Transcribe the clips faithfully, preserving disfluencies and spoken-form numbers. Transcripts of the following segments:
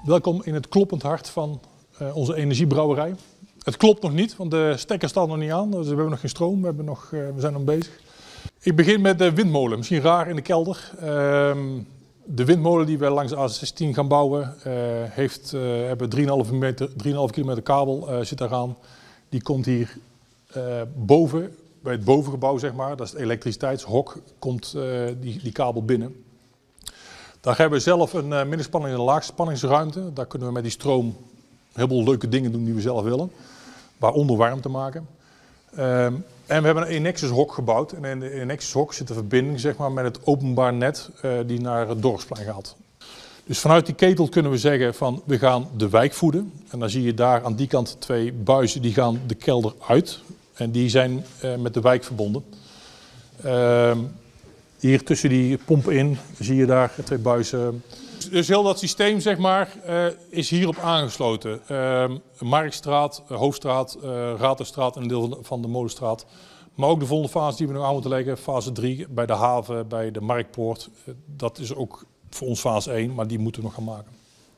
Welkom in het kloppend hart van uh, onze energiebrouwerij. Het klopt nog niet, want de stekker staat nog niet aan. Dus we hebben nog geen stroom, we, hebben nog, uh, we zijn nog bezig. Ik begin met de windmolen, misschien raar in de kelder. Uh, de windmolen die we langs de A zestien gaan bouwen, uh, heeft, uh, hebben drie komma vijf kilometer kabel uh, zit daaraan. Die komt hier uh, boven, bij het bovengebouw zeg maar, dat is het elektriciteitshok, komt uh, die, die kabel binnen. Daar hebben we zelf een uh, middenspanning en een laagspanningsruimte. Daar kunnen we met die stroom een heleboel leuke dingen doen die we zelf willen. Waaronder warmte maken. Um, en we hebben een Enexis-hok gebouwd. En in de Enexis-hok zit een verbinding zeg maar, met het openbaar net uh, die naar het dorpsplein gaat. Dus vanuit die ketel kunnen we zeggen van we gaan de wijk voeden. En dan zie je daar aan die kant twee buizen die gaan de kelder uit. En die zijn uh, met de wijk verbonden. Um, Hier tussen die pompen in zie je daar twee buizen. Dus heel dat systeem zeg maar, uh, is hierop aangesloten. Uh, Marktstraat, Hoofdstraat, uh, Raterstraat en een deel van de Molenstraat. Maar ook de volgende fase die we nog aan moeten leggen, fase drie, bij de haven, bij de Marktpoort. Uh, dat is ook voor ons fase één, maar die moeten we nog gaan maken.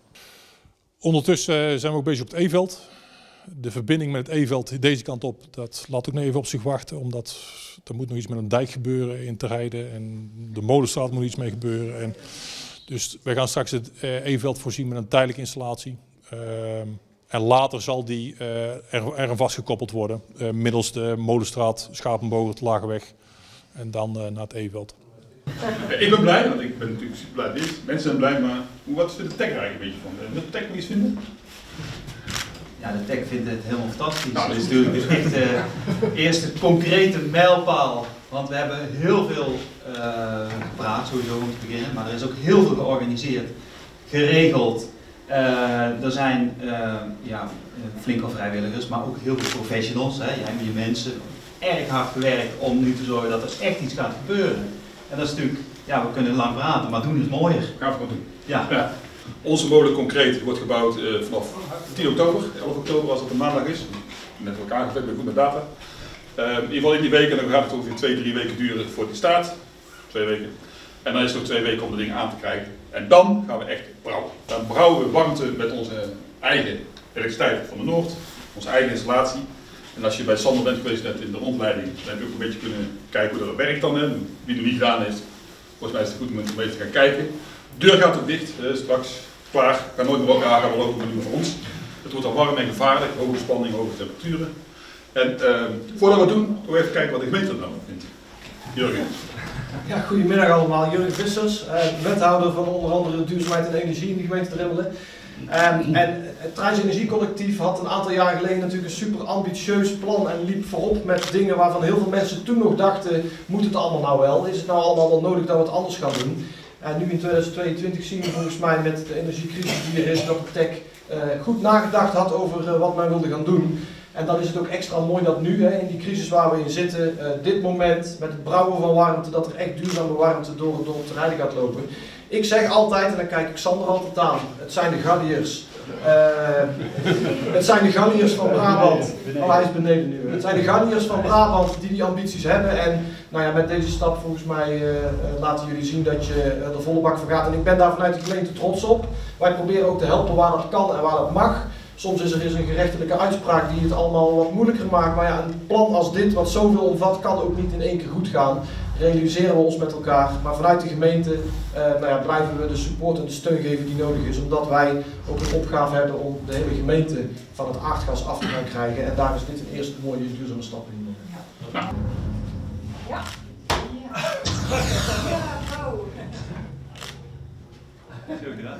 Ondertussen uh, zijn we ook bezig op het E-veld. De verbinding met het E-veld deze kant op, dat laat ook nog even op zich wachten. Omdat er moet nog iets met een dijk gebeuren in te rijden. En de Molenstraat moet iets mee gebeuren. En dus wij gaan straks het E-veld voorzien met een tijdelijke installatie. Uh, en later zal die uh, er, er vastgekoppeld worden. Uh, middels de Molenstraat, Schapenboog, Lageweg. En dan uh, naar het E-veld. Ik ben blij, want ik ben natuurlijk super blij dit. Mensen zijn blij, maar wat vindt de tech er eigenlijk een beetje van? Wil de tech nog iets vinden? Ja, de tech vindt het helemaal fantastisch. Nou, dit is natuurlijk de echte eerste concrete mijlpaal. Want we hebben heel veel uh, gepraat, sowieso om te beginnen, maar er is ook heel veel georganiseerd, geregeld. Uh, er zijn uh, ja, flink wat vrijwilligers, maar ook heel veel professionals. Hè. Jij met je mensen erg hard gewerkt om nu te zorgen dat er echt iets gaat gebeuren. En dat is natuurlijk, ja, we kunnen lang praten, maar doen is mooier. Gaan we gewoon doen. Ja. Ja. Onze molen concreet wordt gebouwd uh, vanaf tien oktober, elf oktober als het een maandag is. Net elkaar aangevuld, ben goed met data. Uh, in ieder geval in die weken, dan gaat het ongeveer twee, drie weken duren voor die staat. Twee weken. En dan is het nog twee weken om de dingen aan te krijgen. En dan gaan we echt brouwen. Dan brouwen we warmte met onze eigen elektriciteit van de Noord, onze eigen installatie. En als je bij Sander bent geweest net in de rondleiding, dan heb je ook een beetje kunnen kijken hoe dat werkt dan. Hè. Wie er niet gedaan heeft, volgens mij is het goed om een beetje te gaan kijken. De deur gaat ook dicht, eh, straks klaar. Ik ga nooit meer elkaar gaan lopen, maar niet meer voor ons. Het wordt al warm en gevaarlijk, hoge spanning, hoge temperaturen. En uh, voordat we het doen, nog even kijken wat de gemeente er nou vindt. Jurgen. Ja, goedemiddag allemaal, Jurgen Vissers, uh, wethouder van onder andere duurzaamheid en energie in de gemeente Drimmelen. Um, en het Trijns Energiecollectief had een aantal jaar geleden natuurlijk een super ambitieus plan en liep voorop met dingen waarvan heel veel mensen toen nog dachten, moet het allemaal nou wel? Is het nou allemaal wel nodig dat we het anders gaan doen? En nu in tweeduizend tweeëntwintig zien we volgens mij met de energiecrisis die er is dat de tech uh, goed nagedacht had over uh, wat men wilde gaan doen. En dan is het ook extra mooi dat nu, hè, in die crisis waar we in zitten, uh, dit moment met het brouwen van warmte, dat er echt duurzame warmte door, door het terrein gaat lopen. Ik zeg altijd, en dan kijk ik Sander altijd aan, het zijn de Galliërs. Uh, het zijn de Galliërs van Brabant. Oh, hij is beneden nu. Het zijn de Galliërs van Brabant die die ambities hebben. En nou ja, met deze stap volgens mij uh, uh, laten jullie zien dat je uh, er volle bak voor gaat. En ik ben daar vanuit de gemeente trots op. Wij proberen ook te helpen waar dat kan en waar dat mag. Soms is er eens een gerechtelijke uitspraak die het allemaal wat moeilijker maakt. Maar ja, een plan als dit, wat zoveel omvat, kan ook niet in één keer goed gaan. Realiseren we ons met elkaar. Maar vanuit de gemeente uh, nou ja, blijven we de support en de steun geven die nodig is. Omdat wij ook een opgave hebben om de hele gemeente van het aardgas af te gaan krijgen. En daar is dit een eerste mooie duurzame stap in. Ja. Ja. Ja. Ja.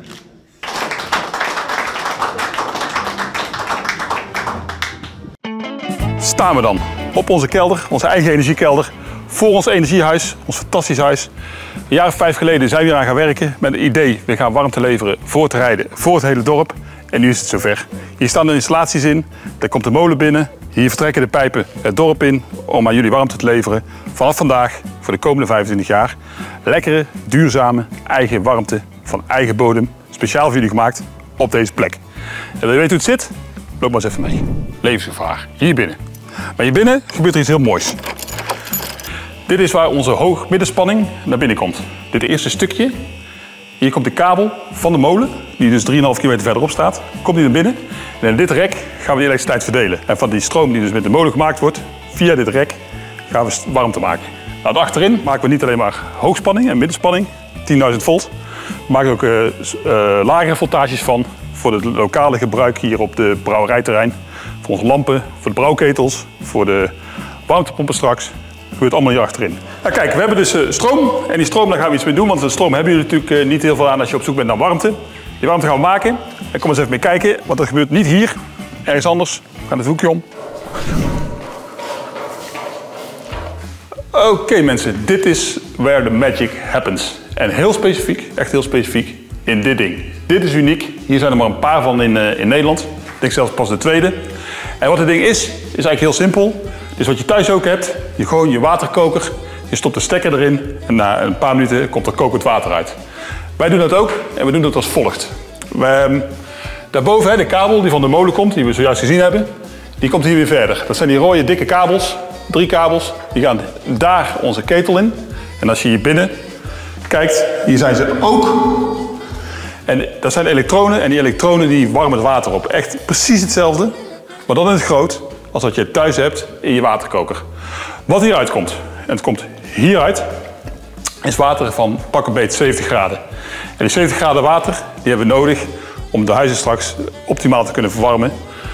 Staan we dan op onze kelder, onze eigen energiekelder, voor ons energiehuis, ons fantastisch huis. Een jaar of vijf geleden zijn we hier aan gaan werken met het idee, we gaan warmte leveren voor het rijden, voor het hele dorp. En nu is het zover. Hier staan de installaties in, er komt de molen binnen, hier vertrekken de pijpen het dorp in om aan jullie warmte te leveren. Vanaf vandaag, voor de komende vijfentwintig jaar, lekkere, duurzame, eigen warmte van eigen bodem, speciaal voor jullie gemaakt op deze plek. En wil je weten hoe het zit? Loop maar eens even mee. Levensgevaar, hier binnen. Maar hier binnen gebeurt er iets heel moois. Dit is waar onze hoog middenspanning naar binnen komt. Dit eerste stukje Hier komt de kabel van de molen, die dus drieënhalf kilometer verderop staat, komt die naar binnen. En in dit rek gaan we die elektriciteit verdelen. En van die stroom die dus met de molen gemaakt wordt, via dit rek gaan we warmte maken. Nou, achterin maken we niet alleen maar hoogspanning en middenspanning, tienduizend volt. We maken ook uh, uh, lagere voltages van voor het lokale gebruik hier op de brouwerijterrein. Voor onze lampen, voor de brouwketels, voor de warmtepompen straks. Dat gebeurt allemaal hier achterin. Nou, kijk, we hebben dus uh, stroom. En die stroom, daar gaan we iets mee doen. Want de stroom hebben jullie natuurlijk uh, niet heel veel aan als je op zoek bent naar warmte. Die warmte gaan we maken. En kom eens even mee kijken, want dat gebeurt niet hier. Ergens anders. We gaan het hoekje om. Oké okay, mensen, dit is where the magic happens. En heel specifiek, echt heel specifiek, in dit ding. Dit is uniek. Hier zijn er maar een paar van in, uh, in Nederland. Ik denk zelfs pas de tweede. En wat het ding is, is eigenlijk heel simpel. Dus wat je thuis ook hebt, je gewoon je waterkoker, je stopt de stekker erin en na een paar minuten komt er kokend water uit. Wij doen dat ook en we doen dat als volgt. We, daarboven, hè, de kabel die van de molen komt, die we zojuist gezien hebben, die komt hier weer verder. Dat zijn die rode dikke kabels, drie kabels, die gaan daar onze ketel in. En als je hier binnen kijkt, hier zijn ze ook. En dat zijn elektronen en die elektronen die warmen het water op. Echt precies hetzelfde, maar dan in het groot als wat je thuis hebt in je waterkoker. Wat hieruit komt, en het komt hieruit, is water van pak een beet zeventig graden. En die zeventig graden water die hebben we nodig om de huizen straks optimaal te kunnen verwarmen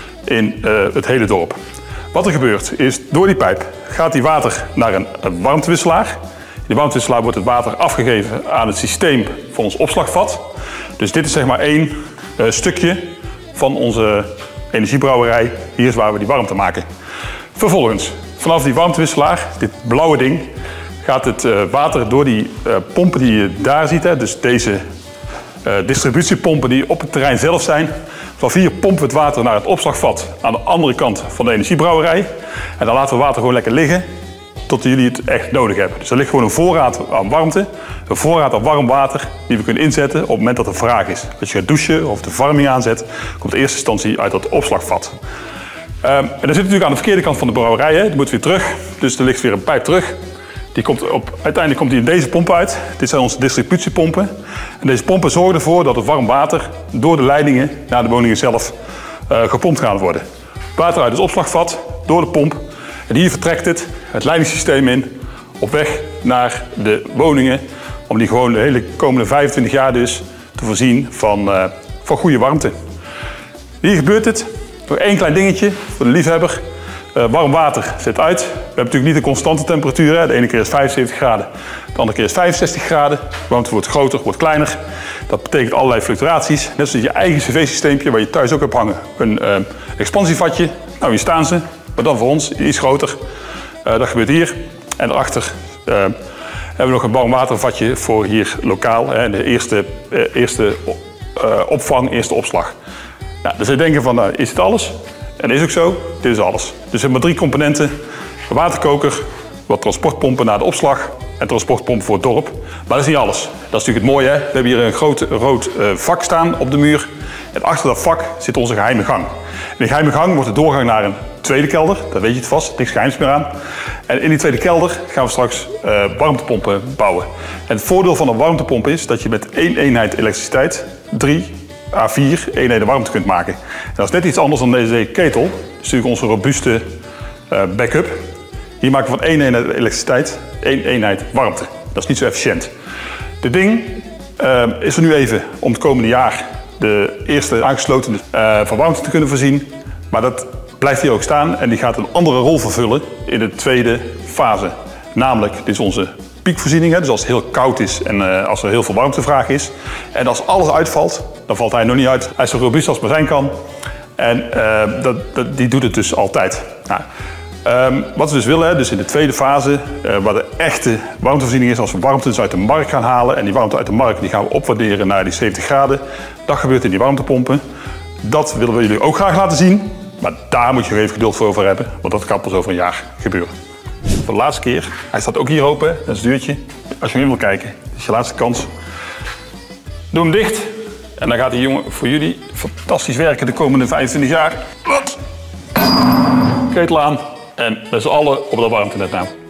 in uh, het hele dorp. Wat er gebeurt is, door die pijp gaat die water naar een, een warmtewisselaar. In die warmtewisselaar wordt het water afgegeven aan het systeem van ons opslagvat. Dus dit is zeg maar één uh, stukje van onze energiebrouwerij. Hier is waar we die warmte maken. Vervolgens, vanaf die warmtewisselaar, dit blauwe ding, gaat het uh, water door die uh, pompen die je daar ziet. Hè, dus deze uh, distributiepompen die op het terrein zelf zijn. Vanaf hier pompen we het water naar het opslagvat aan de andere kant van de energiebrouwerij. En dan laten we het water gewoon lekker liggen tot jullie het echt nodig hebben. Dus er ligt gewoon een voorraad aan warmte, een voorraad aan warm water die we kunnen inzetten op het moment dat er vraag is. Als je gaat douchen of de verwarming aanzet, komt in eerste instantie uit dat opslagvat. Um, en dat zit natuurlijk aan de verkeerde kant van de brouwerij, hè. Die moet weer terug, dus er ligt weer een pijp terug. Die komt op, uiteindelijk komt die in deze pomp uit. Dit zijn onze distributiepompen. En deze pompen zorgen ervoor dat het warm water door de leidingen naar de woningen zelf uh, gepompt gaat worden. Water uit het opslagvat, door de pomp. En hier vertrekt het, het leidingssysteem in, op weg naar de woningen. Om die gewoon de hele komende vijfentwintig jaar dus te voorzien van, uh, van goede warmte. Hier gebeurt het. Nog één klein dingetje voor de liefhebber. Uh, warm water zet uit. We hebben natuurlijk niet een constante temperatuur. Hè. De ene keer is vijfenzeventig graden, de andere keer is vijfenzestig graden. De warmte wordt groter, wordt kleiner. Dat betekent allerlei fluctuaties. Net zoals je eigen cv-systeempje waar je thuis ook hebt hangen. Een uh, expansievatje. Nou, hier staan ze. Maar dan voor ons iets groter. Uh, dat gebeurt hier. En daarachter uh, hebben we nog een warmwatervatje voor hier lokaal. Hè. De eerste, uh, eerste uh, opvang, eerste opslag. Nou, dus we denken van, nou, is dit alles? En dat is ook zo, dit is alles. Dus we hebben maar drie componenten. Een waterkoker, wat transportpompen naar de opslag en transportpompen voor het dorp. Maar dat is niet alles. Dat is natuurlijk het mooie. Hè? We hebben hier een groot rood uh, vak staan op de muur. En achter dat vak zit onze geheime gang. In die geheime gang wordt de doorgang naar een tweede kelder. Dat weet je het vast, niks geheims meer aan. En in die tweede kelder gaan we straks uh, warmtepompen bouwen. En het voordeel van een warmtepomp is dat je met één eenheid elektriciteit drie à vier eenheden warmte kunt maken. En dat is net iets anders dan deze ketel. Dat is natuurlijk onze robuuste uh, backup. Hier maken we van één eenheid elektriciteit één eenheid warmte. Dat is niet zo efficiënt. Dit ding uh, is er nu even om het komende jaar de eerste aangesloten uh, van warmte te kunnen voorzien. Maar dat blijft hier ook staan en die gaat een andere rol vervullen in de tweede fase. Namelijk, dit is onze piekvoorziening, hè, dus als het heel koud is en uh, als er heel veel warmtevraag is. En als alles uitvalt, dan valt hij nog niet uit. Hij is zo robuust als het maar zijn kan. En uh, dat, dat, die doet het dus altijd. Nou, um, wat we dus willen, hè, dus in de tweede fase, uh, waar de echte warmtevoorziening is, als we warmte dus uit de markt gaan halen. En die warmte uit de markt die gaan we opwaarderen naar die zeventig graden. Dat gebeurt in die warmtepompen. Dat willen we jullie ook graag laten zien. Maar daar moet je even geduld voor over hebben, want dat kan pas over een jaar gebeuren. Voor de laatste keer, hij staat ook hier open, dat is het deurtje. Als je hem wil kijken, dit is je laatste kans. Doe hem dicht en dan gaat die jongen voor jullie fantastisch werken de komende vijfentwintig jaar. Wat? Ketel aan en met z'n allen op dat warmtenet nou.